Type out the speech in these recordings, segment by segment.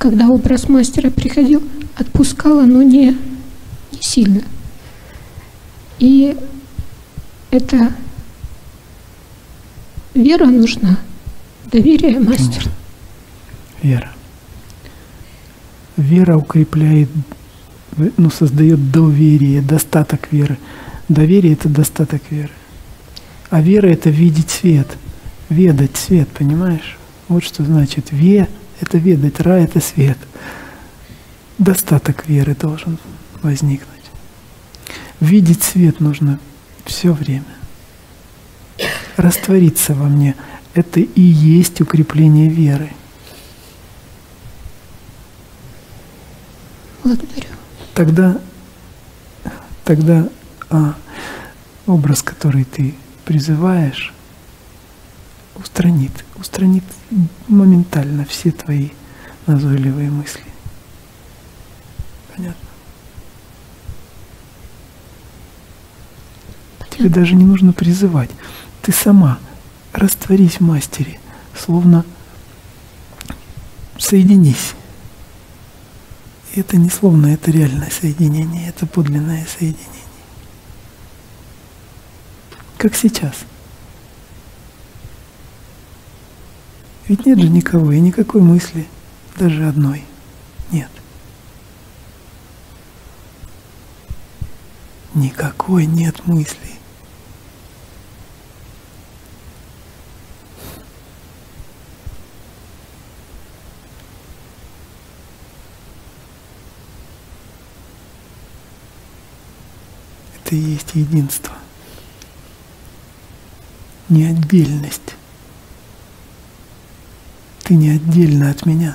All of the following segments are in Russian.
когда образ мастера приходил, отпускала, но не сильно. И это вера нужна, доверие мастеру. Вера. Вера укрепляет, создает доверие, достаток веры. Доверие — это достаток веры. А вера — это видеть свет, ведать свет, понимаешь? Вот что значит это ведать, ра — это свет. Достаток веры должен возникнуть. Видеть свет нужно все время. Раствориться во мне — это и есть укрепление веры. Благодарю. Тогда образ, который ты призываешь, устранит моментально все твои назойливые мысли. Понятно? Тебе даже не нужно призывать. Ты сама растворись в мастере, словно соединись. И это не словно, это реальное соединение, это подлинное соединение. Как сейчас. Ведь нет же никого и никакой мысли, даже одной, нет. Никакой нет мысли. Это и есть единство. Не отдельность. Ты не отдельно от меня.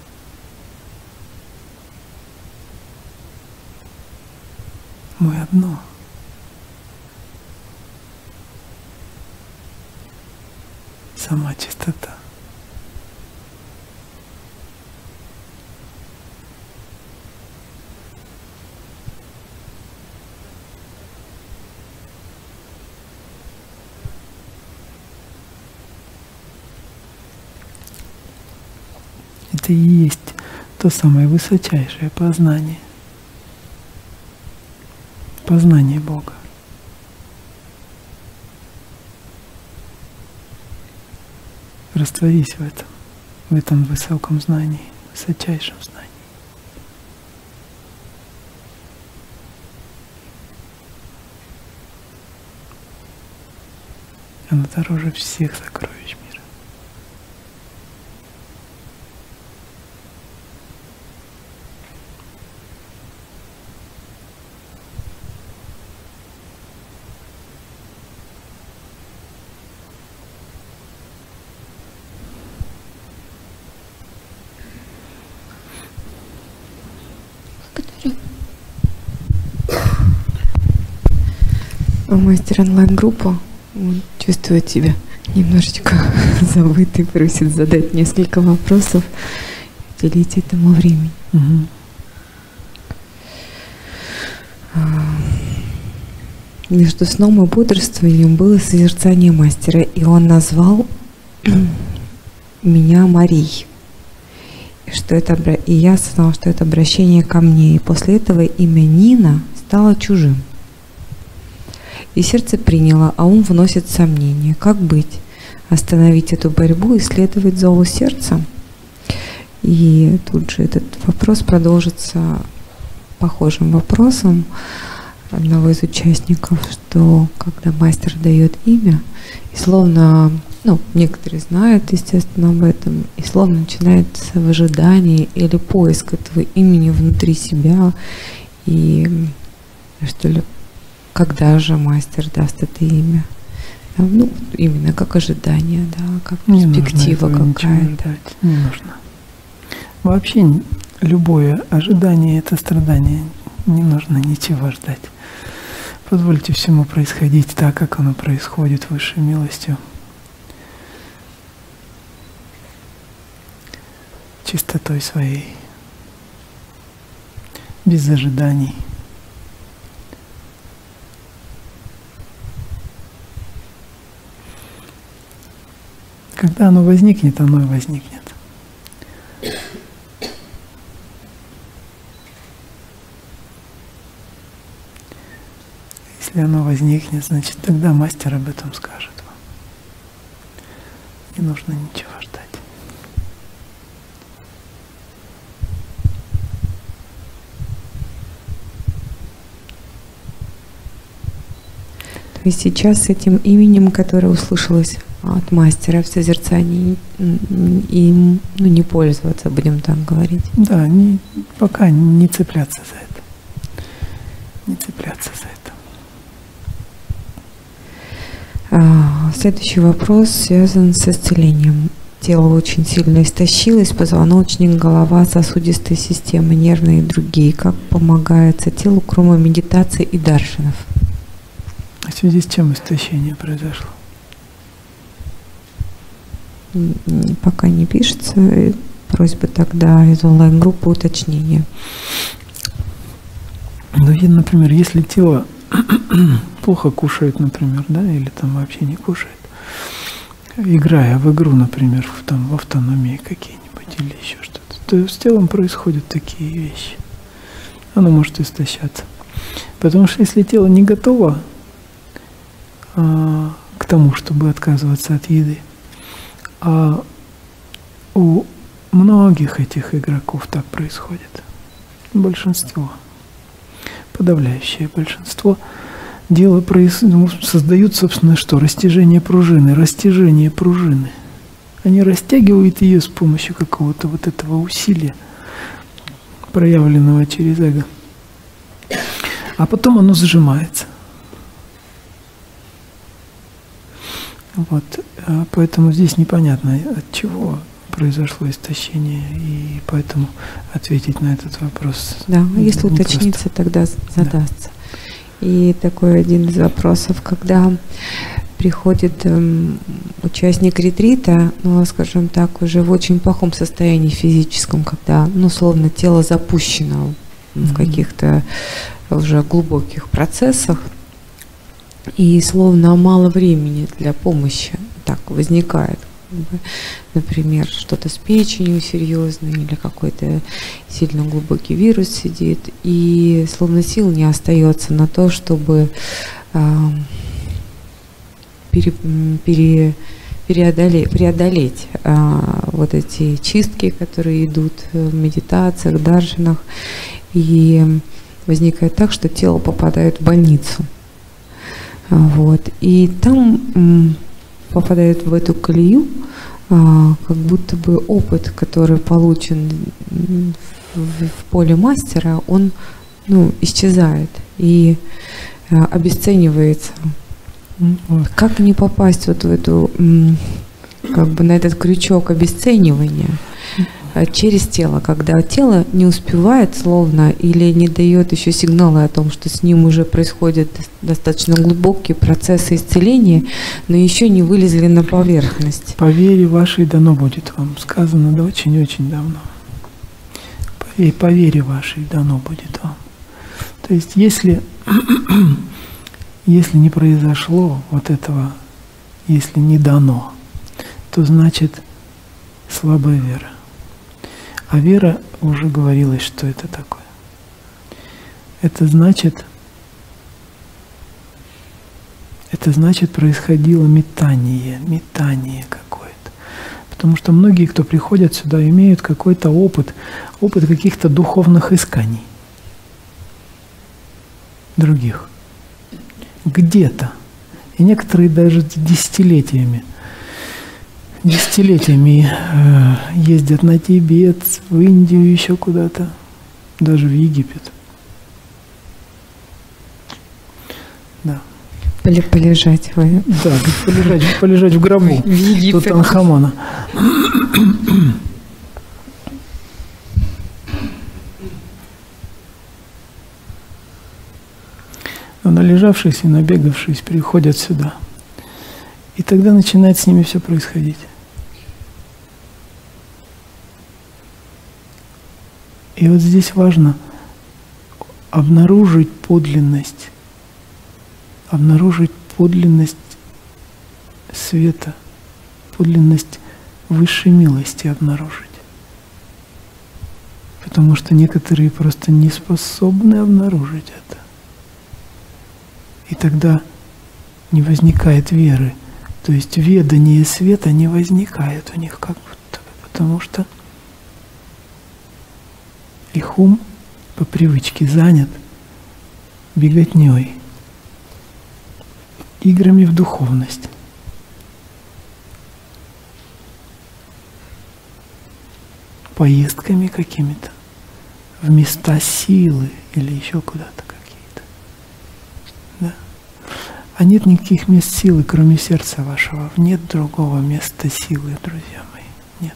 Мы одно. Сама чистота. Это и есть то самое высочайшее познание. Познание Бога. Растворись в этом высоком знании, высочайшем знании. Оно дороже всех сокровищ мира. Мастер онлайн-группа, он чувствует себя немножечко забытый, просит задать несколько вопросов, уделить этому времени. Между сном и бодрствованием было созерцание мастера, и он назвал меня Марией. И я осознала, что это обращение ко мне. И после этого имя Нина стало чужим. И сердце приняло, а ум вносит сомнения. Как быть? Остановить эту борьбу и следовать зову сердца? И тут же этот вопрос продолжится похожим вопросом одного из участников, что когда мастер дает имя, и словно, некоторые знают, естественно, об этом, и словно начинается выжидание или поиск этого имени внутри себя, и что ли, когда же мастер даст это имя? Именно как ожидание, как перспектива какая-то. Не нужно. Вообще любое ожидание — это страдание. Не нужно ничего ждать. Позвольте всему происходить так, как оно происходит высшей милостью. Чистотой своей. Без ожиданий. Когда оно возникнет, оно и возникнет. Если оно возникнет, значит, тогда мастер об этом скажет вам. Не нужно ничего ждать. То есть сейчас с этим именем, которое услышалось от мастера в созерцании, им не пользоваться, будем так говорить. Да, пока не цепляться за это. Не цепляться за это. Следующий вопрос связан с исцелением. Тело очень сильно истощилось, позвоночник, голова, сосудистая система, нервные и другие. Как помогается телу, кроме медитации и даршанов? В связи с чем истощение произошло? Пока не пишется. Просьба тогда из онлайн-группы уточнения. Ну, например, если тело плохо кушает, например, да, или там вообще не кушает, играя в игру, например, в автономии какие-нибудь или еще что-то, то с телом происходят такие вещи. Оно может истощаться. Потому что если тело не готово к тому, чтобы отказываться от еды, а у многих этих игроков так происходит, большинство, подавляющее большинство, создают, собственно, что? Растяжение пружины. Они растягивают ее с помощью какого-то вот этого усилия, проявленного через эго. А потом оно сжимается. Вот. Поэтому здесь непонятно, от чего произошло истощение, и поэтому ответить на этот вопрос. Да, если уточнится, тогда задастся. Да. И такой один из вопросов, когда приходит участник ретрита, скажем так, уже в очень плохом состоянии физическом, когда, словно тело запущено в каких-то уже глубоких процессах, и словно мало времени для помощи так возникает. Например, что-то с печенью серьезное или какой-то сильно глубокий вирус сидит, и словно сил не остается на то, чтобы преодолеть вот эти чистки, которые идут в медитациях, даршанах, и возникает так, что тело попадает в больницу. Вот. И там попадает в эту колею, как будто бы опыт, который получен в поле мастера, он исчезает и обесценивается. Как не попасть вот в эту, на этот крючок обесценивания через тело, когда тело не успевает словно или не дает еще сигналы о том, что с ним уже происходят достаточно глубокие процессы исцеления, но еще не вылезли на поверхность. По вере вашей дано будет вам, сказано да очень-очень давно. По вере вашей дано будет вам. То есть если не произошло вот этого, если не дано, то значит слабая вера. А вера, уже говорилось, что это такое. Это значит происходило метание какое-то. Потому что многие, кто приходят сюда, имеют какой-то опыт каких-то духовных исканий других. Где-то. И некоторые даже десятилетиями ездят на Тибет, в Индию, еще куда-то, даже в Египет. Да. Полежать. Да, полежать в гробу Тутанхамона. Но належавшись и набегавшись приходят сюда. И тогда начинает с ними все происходить. И вот здесь важно обнаружить подлинность света, подлинность высшей милости обнаружить. Потому что некоторые просто не способны обнаружить это. И тогда не возникает веры. То есть ведание света не возникает у них как будто бы, потому что их ум по привычке занят беготней, играми в духовность. Поездками какими-то в места силы или еще куда-то какие-то. Да? А нет никаких мест силы, кроме сердца вашего. Нет другого места силы, друзья мои. Нет.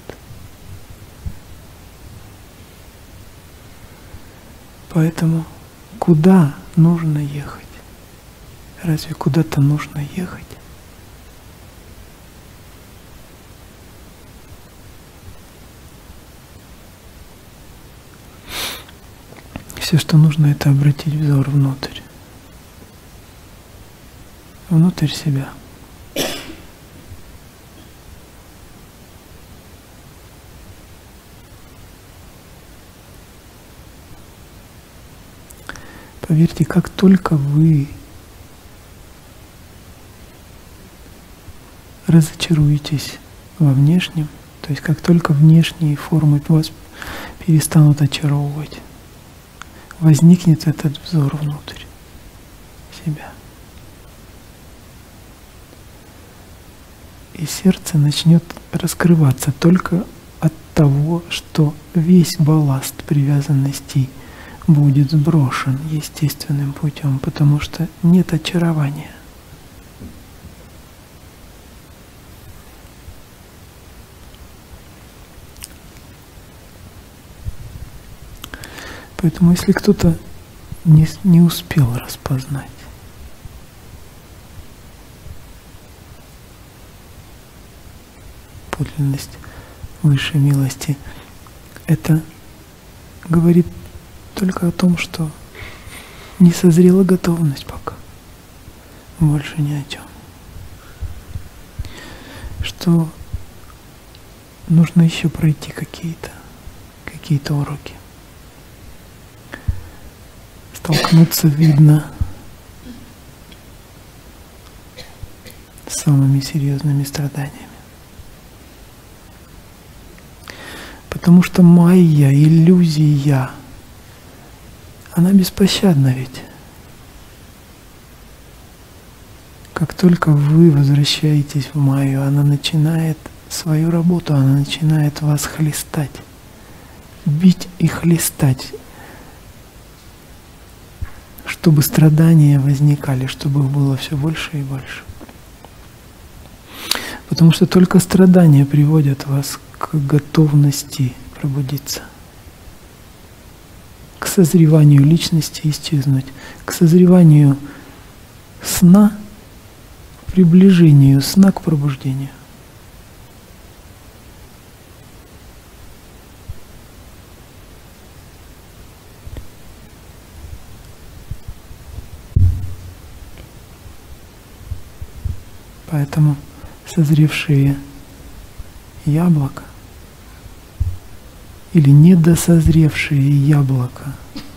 Поэтому куда нужно ехать? Разве куда-то нужно ехать? Все, что нужно, это обратить взор внутрь. Внутрь себя. Поверьте, как только вы разочаруетесь во внешнем, то есть как только внешние формы вас перестанут очаровывать, возникнет этот взор внутрь себя. И сердце начнет раскрываться только от того, что весь балласт привязанностей будет сброшен естественным путем, потому что нет очарования. Поэтому если кто-то не успел распознать подлинность высшей милости, это говорит только о том, что не созрела готовность пока. Больше ни о чем. Что нужно еще пройти какие-то уроки. Столкнуться, видно, с самыми серьезными страданиями. Потому что майя, иллюзия, она беспощадна ведь. Как только вы возвращаетесь в майю, она начинает свою работу, она начинает вас хлестать, бить и хлестать, чтобы страдания возникали, чтобы их было все больше и больше. Потому что только страдания приводят вас к готовности пробудиться, к созреванию личности исчезнуть, к созреванию сна, приближению сна к пробуждению. Поэтому созревшие яблоко или недосозревшее яблоко,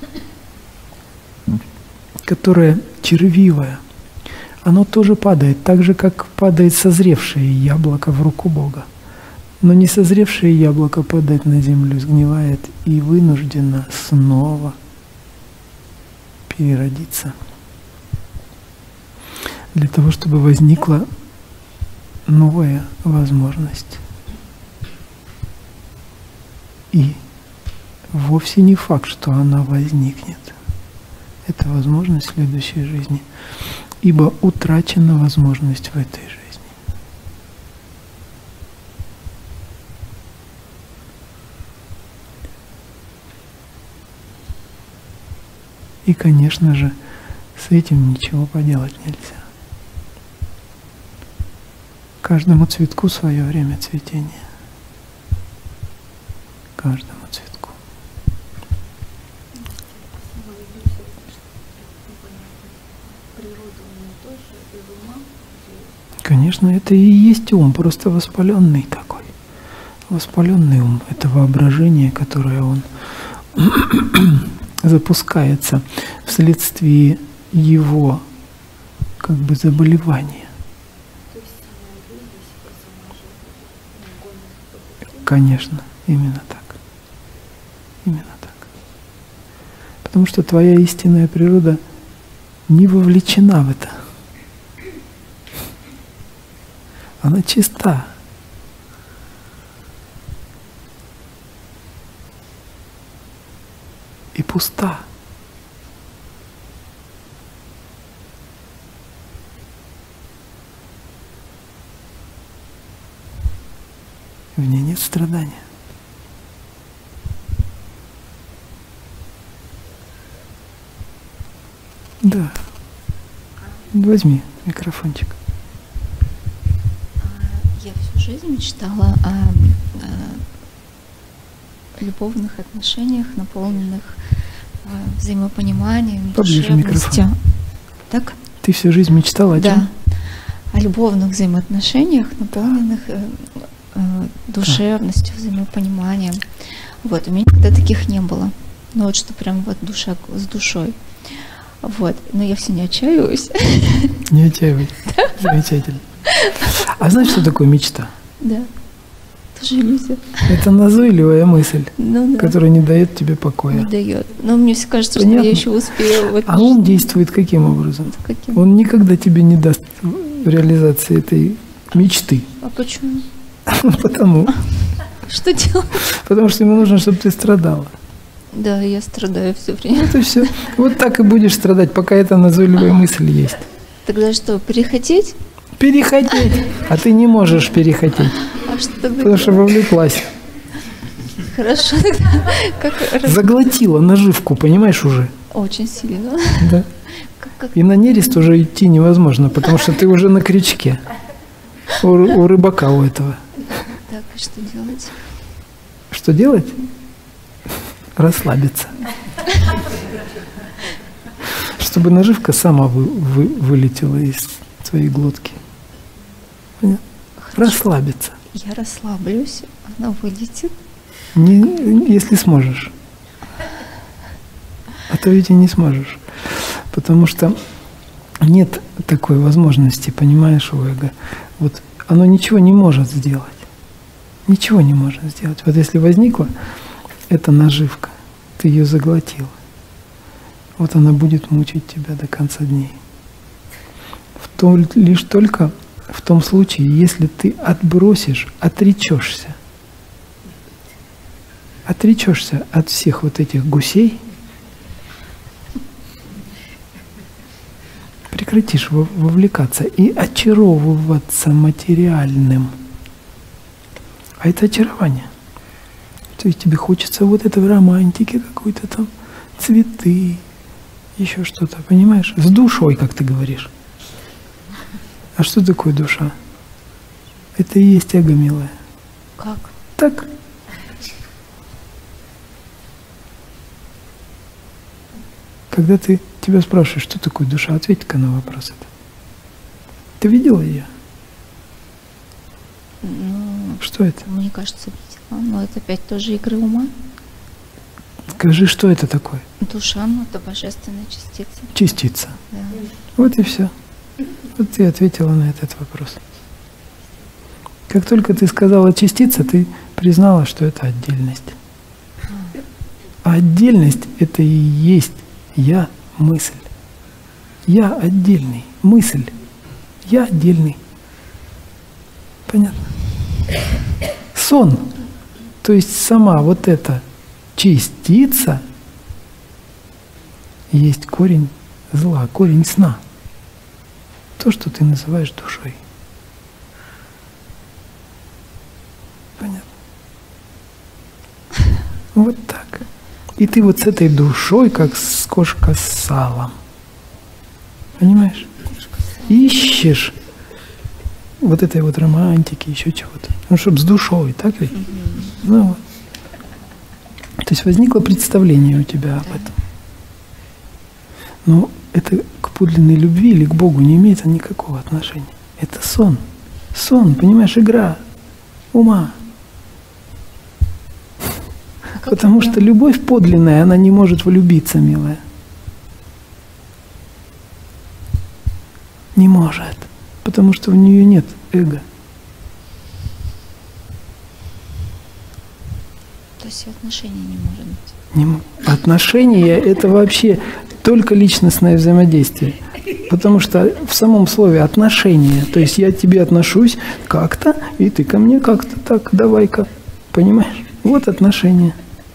которое червивое, оно тоже падает, так же, как падает созревшее яблоко в руку Бога. Но несозревшее яблоко падает на землю, сгнивает и вынуждено снова переродиться. Для того, чтобы возникла новая возможность. И вовсе не факт, что она возникнет. Это возможность в следующей жизни. Ибо утрачена возможность в этой жизни. И, конечно же, с этим ничего поделать нельзя. Каждому цветку свое время цветения. Каждому цветку. Конечно, это и есть ум, просто воспаленный такой. Воспаленный ум – это воображение, которое он запускается вследствие его как бы заболевание. Конечно, именно так. Именно так. Потому что твоя истинная природа не вовлечена в это. Она чиста. И пуста. В ней нет страдания. Да. Возьми микрофончик. Я всю жизнь мечтала о любовных отношениях, наполненных взаимопониманием, Поближе душевностью. микрофон. Так? Ты всю жизнь мечтала о чем? Да. О любовных взаимоотношениях, наполненных душевностью, взаимопониманием. Вот, у меня никогда таких не было. Ну вот что прям вот душа с душой. Вот, но я все не отчаиваюсь. Не отчаивайся. Замечательно. А знаешь, что такое мечта? Да, тоже иллюзия. Это назойливая мысль, Ну да, которая не дает тебе покоя. не дает. Но мне все кажется, Понятно. что я еще успею. Вот А ум действует каким образом? каким? Он никогда тебе не даст реализации этой мечты. А почему? Что делать? Потому что ему нужно, чтобы ты страдала. Да, я страдаю все время. Вот и все. Вот так и будешь страдать, пока эта назойливая мысль есть. Тогда что, перехотеть? Перехотеть. А ты не можешь перехотеть, А что тогда? потому что вовлеклась. Хорошо, тогда как Заглотила наживку, понимаешь, уже? очень сильно. Да. Как И на нерест уже идти невозможно, потому что ты уже на крючке. У рыбака у этого. так, и что делать? Что делать? Расслабиться. Чтобы наживка сама вылетела из твоей глотки. Понятно? Расслабиться. Я расслаблюсь, она вылетит. Если сможешь. А то ведь и не сможешь. Потому что нет такой возможности, понимаешь, у эго. Вот оно ничего не может сделать. Ничего не может сделать. Вот если возникла эта наживка, ты ее заглотил. Вот она будет мучить тебя до конца дней. Лишь только в том случае, если ты отречешься от всех вот этих гусей, прекратишь вовлекаться и очаровываться материальным. А это очарование. То есть тебе хочется вот этой романтики какой-то там, цветы, еще что-то, понимаешь? С душой, как ты говоришь. А что такое душа? Это и есть эго, милая. Как? Так. Когда тебя спрашивают, что такое душа, ответь-ка на вопрос этот. Ты видела ее? Ну, Что это? мне кажется, видела. Но это опять тоже игры ума. Скажи, что это такое? Душа, ну, это божественная частица. Частица. Да. Вот и все. Вот ты ответила на этот вопрос. Как только ты сказала частица, ты признала, что это отдельность. А отдельность – это и есть я, мысль. Я отдельный, мысль. Я отдельный. Понятно? Сон, то есть сама вот эта частица есть корень зла, корень сна. То, что ты называешь душой. Понятно? Вот так. И ты вот с этой душой, как кошка с салом. Понимаешь? Ищешь вот этой вот романтики, еще чего-то. Ну, чтобы с душой, так ведь? Ну вот. То есть возникло представление у тебя об этом. Но это к подлинной любви или к Богу не имеет никакого отношения. Это сон. Сон, понимаешь, игра ума. Потому что любовь подлинная, она не может влюбиться, милая. Не может, потому что у нее нет эго. То есть и отношений не может быть. Отношения – это вообще только личностное взаимодействие. Потому что в самом слове отношения, то есть я к тебе отношусь как-то, и ты ко мне как-то так, давай-ка, понимаешь? Вот отношения.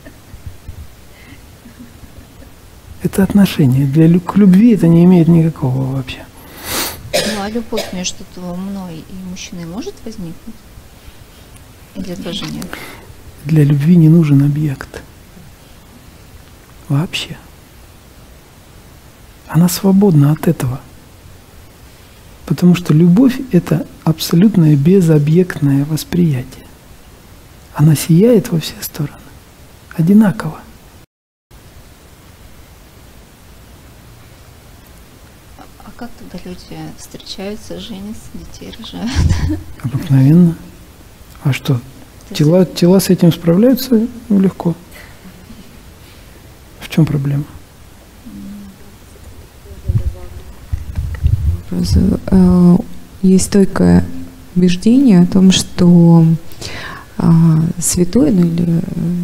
Это отношения. К любви это не имеет никакого вообще. Ну а любовь между мной и мужчиной может возникнуть? Или тоже нет? Для любви не нужен объект. Вообще. Она свободна от этого. Потому что любовь – это абсолютное безобъектное восприятие. Она сияет во все стороны. Одинаково. А как тогда люди встречаются, женятся, детей рожают? Обыкновенно. А что? Тела с этим справляются легко. В чем проблема? Есть стойкое убеждение о том, что святой, ну, или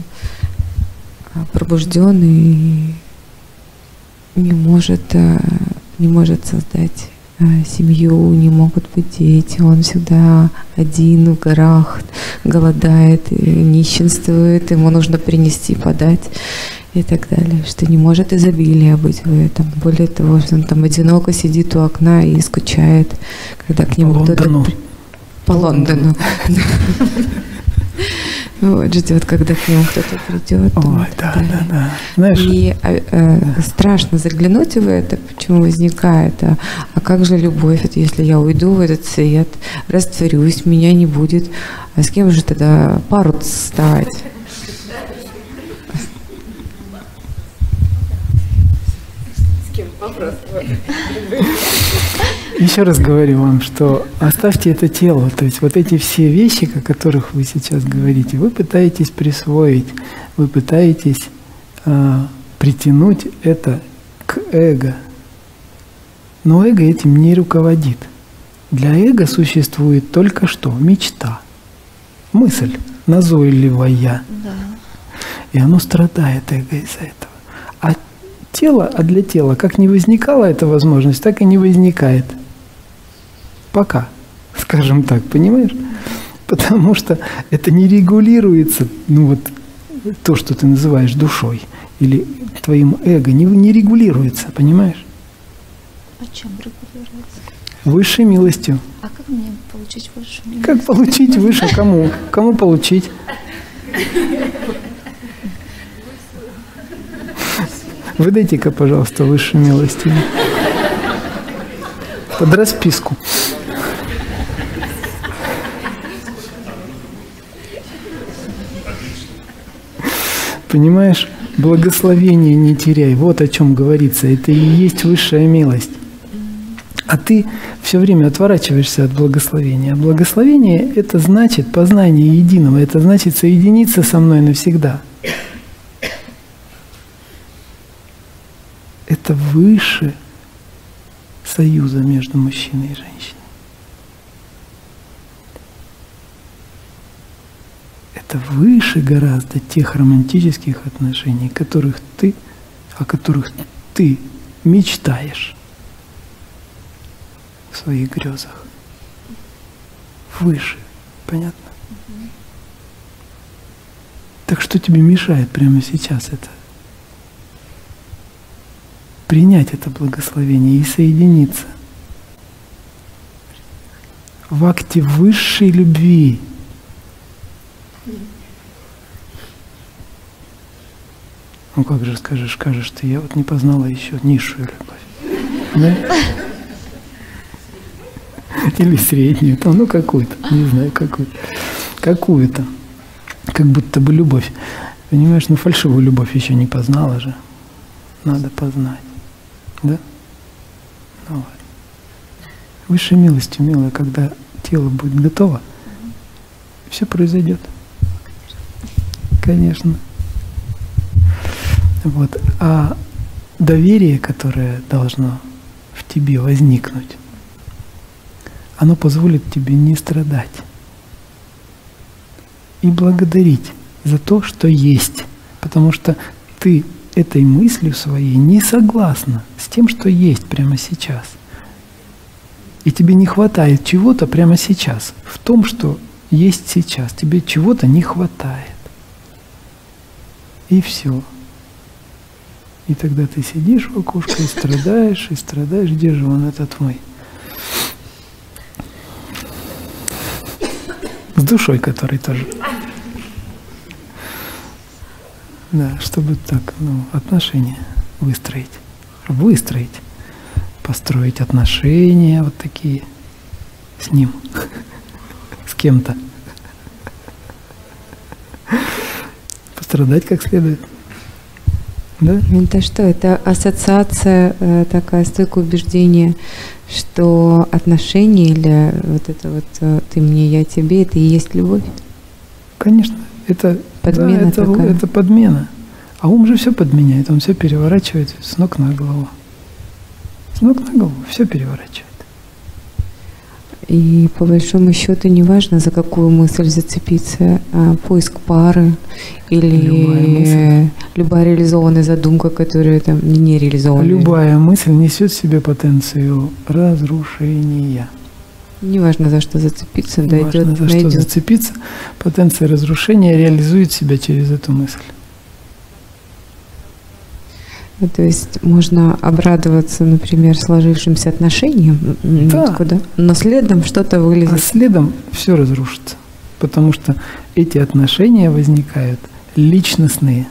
пробужденный не может создать семью, не могут быть дети, он всегда один в горах, голодает, нищенствует, ему нужно принести, подать и так далее, что не может изобилия быть в этом. Более того, что он там одиноко сидит у окна и скучает, когда к нему кто-то... По Лондону. Вот, ждет, когда к нему кто-то придет. Ой, да. Знаешь, и страшно заглянуть в это, почему возникает. А как же любовь, это если я уйду в этот свет, растворюсь, меня не будет, а с кем же тогда пару вставать? еще раз говорю вам, что оставьте это тело, то есть вот эти все вещи, о которых вы сейчас говорите, вы пытаетесь присвоить, вы пытаетесь притянуть это к эго. Но эго этим не руководит. Для эго существует только что мечта, мысль назойливая. Да. И оно страдает, эго, из-за этого. А для тела, как не возникала эта возможность, так и не возникает. Пока, скажем так, понимаешь? Потому что это не регулируется, ну вот то, что ты называешь душой или твоим эго, не регулируется, понимаешь? А чем регулируется? Высшей милостью. А как мне получить высшую милость? Как получить выше? Кому? Кому получить? Выдайте-ка, пожалуйста, высшую милостью. Под расписку. Понимаешь? Благословение не теряй. Вот о чем говорится. Это и есть высшая милость. А ты все время отворачиваешься от благословения. А благословение – это значит познание единого. Это значит соединиться со мной навсегда. Это выше союза между мужчиной и женщиной. Это выше гораздо тех романтических отношений, о которых ты мечтаешь в своих грезах. Выше. Понятно? Так что тебе мешает прямо сейчас это? Принять это благословение и соединиться в акте высшей любви. Ну как же скажешь, ты, я вот не познала еще низшую любовь. Да? Или среднюю, там, ну какую-то, не знаю, какую-то. Как будто бы любовь. Понимаешь, ну фальшивую любовь еще не познала же. Надо познать. Да? Ну ладно. Высшей милостью, милая, когда тело будет готово, все произойдет. Конечно. Вот. А доверие, которое должно в тебе возникнуть, оно позволит тебе не страдать. И благодарить за то, что есть. Потому что ты этой мыслью своей не согласна с тем, что есть прямо сейчас. И тебе не хватает чего-то прямо сейчас. В том, что есть сейчас. Тебе чего-то не хватает. И все. И тогда ты сидишь в окошко и страдаешь. Где же он, этот мой? С душой, который тоже. Да, чтобы так, отношения выстроить. Построить отношения вот такие с ним, с кем-то. Пострадать как следует. Да? Это что? Это ассоциация, такая стойкое убеждение, что отношения или вот это вот ты мне, я тебе, это и есть любовь? Конечно. Это подмена, да, это подмена. А ум же все подменяет, он все переворачивает с ног на голову. С ног на голову все переворачивает. И по большому счету не важно, за какую мысль зацепиться, поиск пары или любая реализованная задумка, которая там не реализована. Любая мысль несет в себе потенцию разрушения. Неважно, за что зацепиться, найдет. Что зацепиться, потенция разрушения реализует себя через эту мысль. То есть можно обрадоваться, например, сложившимся отношениям, да. Но следом что-то вылезет. А следом все разрушится, потому что эти отношения возникают личностные,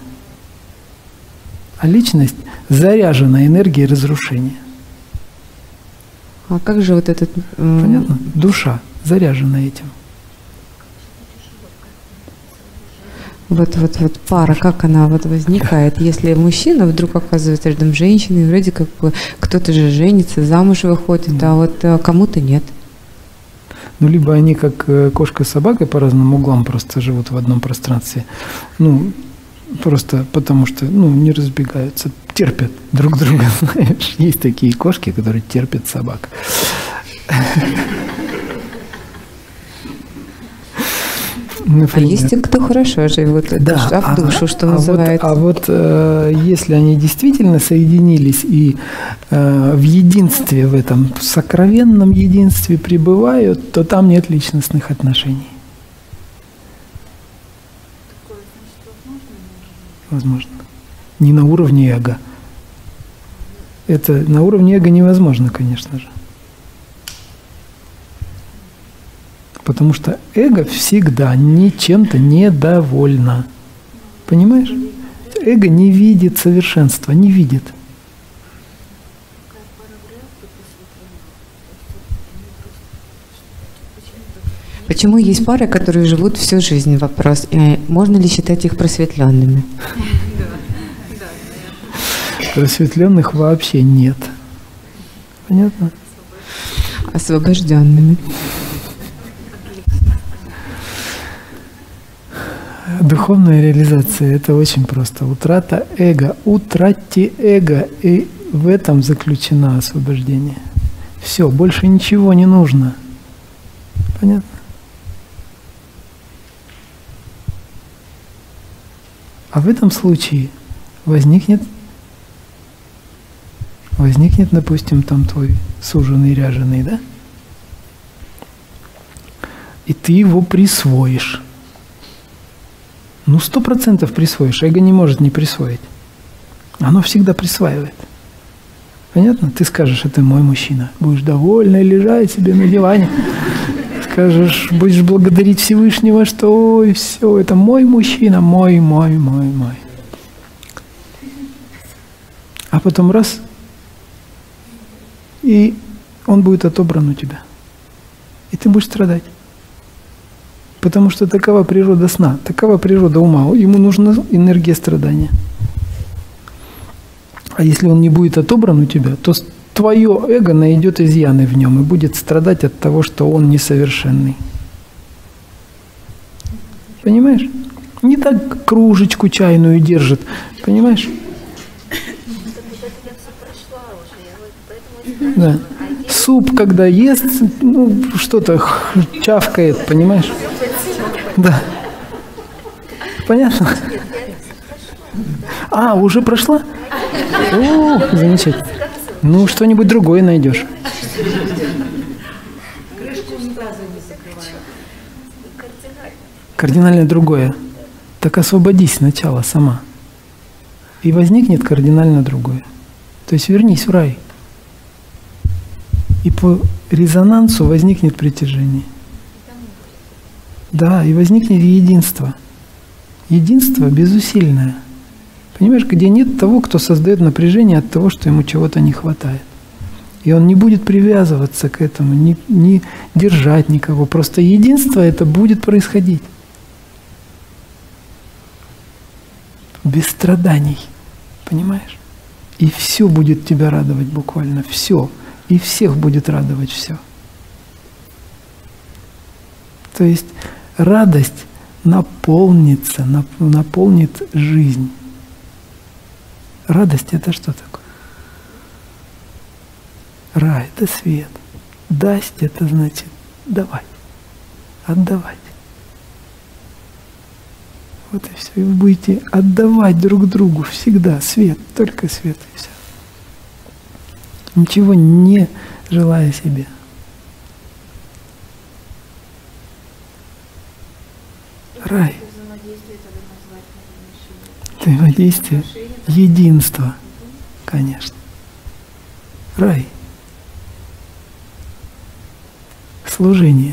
а личность заряжена энергией разрушения. А как же вот этот... Понятно? Душа заряжена этим. Вот пара, как она вот возникает, если мужчина вдруг оказывается рядом с женщиной, вроде как бы кто-то же женится, замуж выходит, а вот кому-то нет. Ну, либо они как кошка с собакой по разным углам просто живут в одном пространстве, просто потому что, не разбегаются, терпят друг друга, знаешь. Есть такие кошки, которые терпят собак. А есть те, кто хорошо живут, да, в душу, что называется. Если они действительно соединились и в единстве, в этом сокровенном единстве пребывают, то там нет личностных отношений. Возможно. Не на уровне эго. Это на уровне эго невозможно, конечно же. Потому что эго всегда чем-то недовольно. Понимаешь? Эго не видит совершенства, не видит. Почему есть пары, которые живут всю жизнь? Вопрос. Можно ли считать их просветленными? Просветленных вообще нет. Понятно? Освобожденными. Духовная реализация – это очень просто. Утрата эго. Утратьте эго, и в этом заключено освобождение. Все, больше ничего не нужно. Понятно? А в этом случае возникнет, допустим, там твой суженый, ряженый, да? И ты его присвоишь. 100% присвоишь. Эго не может не присвоить. Оно всегда присваивает. Понятно? Ты скажешь, это мой мужчина. Будешь довольна лежать себе на диване. Скажешь, будешь благодарить Всевышнего, что ой, все, это мой мужчина, мой. А потом раз, и он будет отобран у тебя. И ты будешь страдать. Потому что такова природа сна, такова природа ума. Ему нужна энергия страдания. А если он не будет отобран у тебя, то твое эго найдет изъяны в нем и будет страдать от того, что он несовершенный. Понимаешь? Не так кружечку чайную держит. Понимаешь? Да. суп, когда ест, ну, что-то чавкает, понимаешь? Да. Понятно? А, уже прошла? О, замечательно. Ну, что-нибудь другое найдешь. Кардинально другое. Так освободись сначала сама. И возникнет кардинально другое. То есть вернись в рай. И по резонансу возникнет притяжение. Да, и возникнет единство. Единство безусильное. Понимаешь, где нет того, кто создает напряжение от того, что ему чего-то не хватает. И он не будет привязываться к этому, не держать никого. Просто единство это будет происходить. Без страданий. Понимаешь? И все будет тебя радовать буквально. Все. И всех будет радовать все. То есть радость наполнится, наполнит жизнь. Радость это что такое? Рай это свет. Дасть это значит давать. Отдавать. Вот и все. И вы будете отдавать друг другу всегда свет, только свет и все. Ничего не желая себе. Рай. Взаимодействие, единство, конечно. Рай. Служение.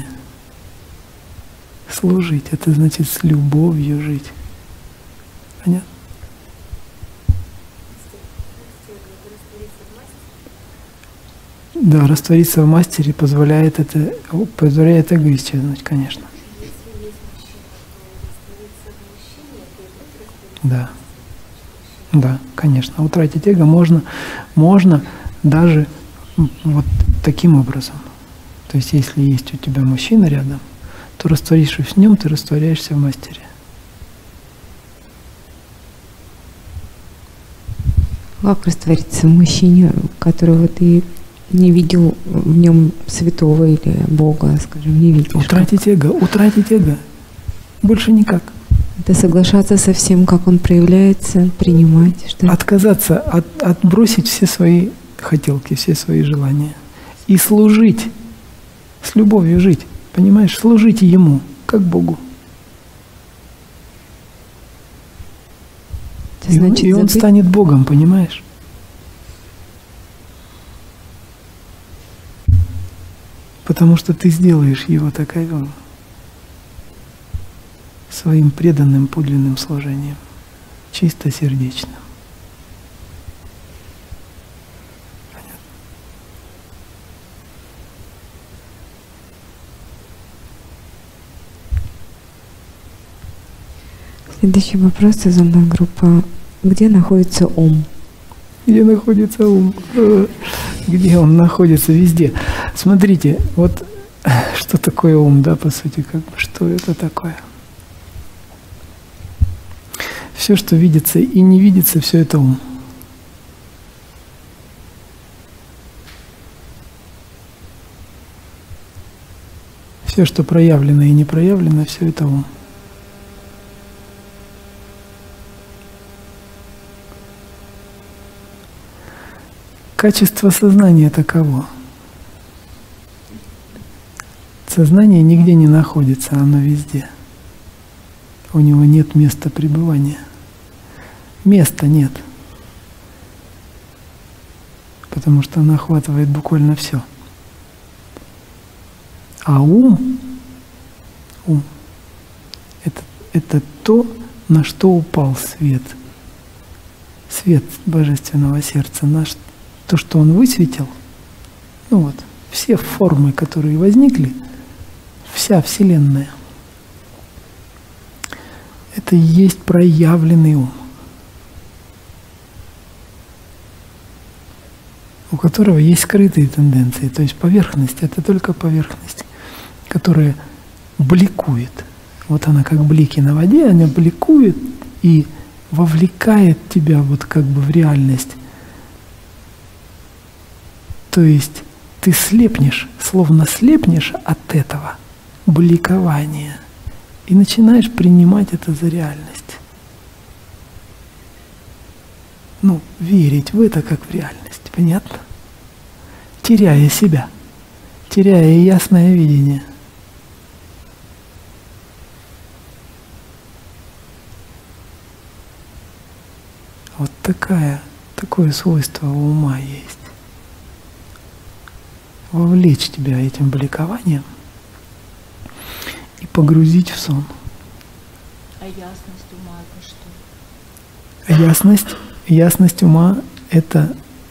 Служить – это значит с любовью жить. Понятно? Да, раствориться в мастере позволяет эго исчезнуть, конечно. Да. Да, конечно. Утратить эго можно даже вот таким образом. То есть, если есть у тебя мужчина рядом, то растворившись в нем, ты растворяешься в мастере. Как раствориться в мужчине, которого ты не видел в нем святого или Бога, скажем, не видишь? Утратить эго. Больше никак. Это соглашаться со всем, как он проявляется, принимать, что? Отказаться, отбросить все свои хотелки, все свои желания. И служить, с любовью жить. Понимаешь, служите Ему, как Богу. Значит, и Он станет Богом, понимаешь? Потому что ты сделаешь Его таковым своим преданным подлинным служением, чистосердечным. Следующий вопрос из онлайн-группы. Где находится ум? Где находится ум? Где он находится? Везде. Смотрите, вот что такое ум, да, по сути, как бы, что это такое? Все, что видится и не видится, все это ум. Все, что проявлено и не проявлено, все это ум. Качество сознания таково. Сознание нигде не находится, оно везде. У него нет места пребывания. Места нет. Потому что оно охватывает буквально все. А ум это то, на что упал свет. Свет Божественного сердца. То, что он высветил, ну вот, все формы, которые возникли, вся Вселенная, это и есть проявленный ум, у которого есть скрытые тенденции, то есть поверхность, это только поверхность, которая бликует. Вот она как блики на воде, она бликует и вовлекает тебя вот как бы в реальность. То есть ты слепнешь, словно слепнешь от этого бликования и начинаешь принимать это за реальность. Ну, верить в это как в реальность, понятно? Теряя себя, теряя ясное видение. Вот такое свойство у ума есть. Вовлечь тебя этим бликованием и погрузить в сон. А ясность ума это что? Ясность ума — это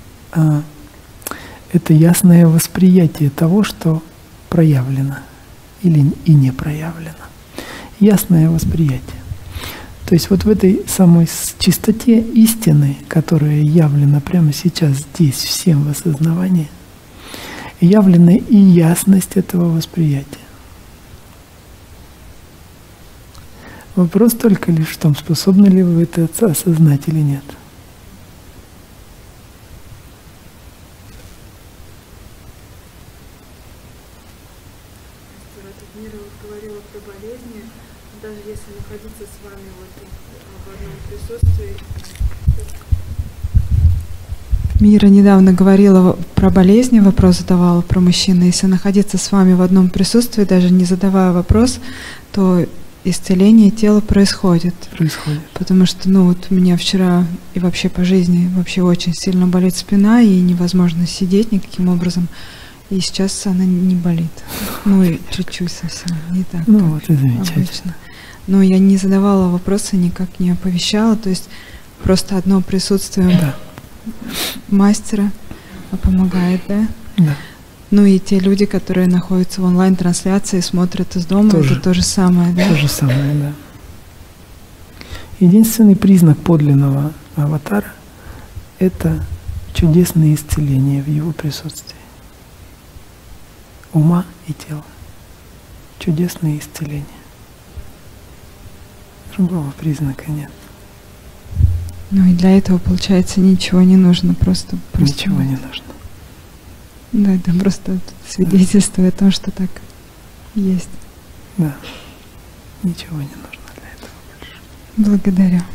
ясное восприятие того, что проявлено или и не проявлено. Ясное восприятие. То есть вот в этой самой чистоте истины, которая явлена прямо сейчас здесь, всем в осознавании, явлена и ясность этого восприятия. Вопрос только лишь в том, способны ли вы это осознать или нет. В этот мир говорила про болезни, даже если находиться с вами в одном присутствии. Мира недавно говорила про болезни, вопрос задавала про мужчин. Если находиться с вами в одном присутствии, даже не задавая вопрос, то исцеление тела происходит. Потому что, вот у меня вчера и вообще по жизни вообще очень сильно болит спина, и невозможно сидеть никаким образом. И сейчас она не болит. И чуть-чуть совсем, не так, вот как обычно. Но я не задавала вопросы, никак не оповещала, то есть просто одно присутствие мастера помогает, да? Да. И те люди, которые находятся в онлайн-трансляции, смотрят из дома, это то же самое, да? То же самое, да. Единственный признак подлинного аватара — это чудесное исцеление в его присутствии. Ума и тела. Чудесное исцеление. Другого признака нет. И для этого, получается, ничего не нужно, просто ничего не нужно. Да, это просто свидетельство о том, что так есть. Да. Ничего не нужно для этого больше. Благодарю.